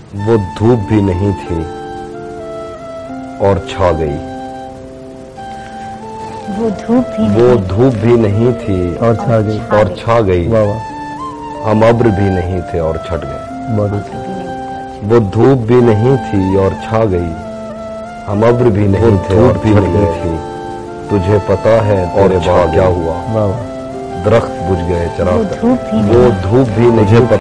वो धूप भी नहीं थी और छा गई। वो धूप भी नहीं थी और छा गई। और छा गई। वाह वाह, हम अब्र भी नहीं थे और छट गए। बहुत अच्छी। वो धूप भी नहीं थी और छा गई। हम अब्र भी नहीं थे और भी छट नहीं गए। थी। तुझे पता है तेरे बाद क्या हुआ? वाह वाह, दरख्त बुझ गए, चराग। वो धूप भी नहीं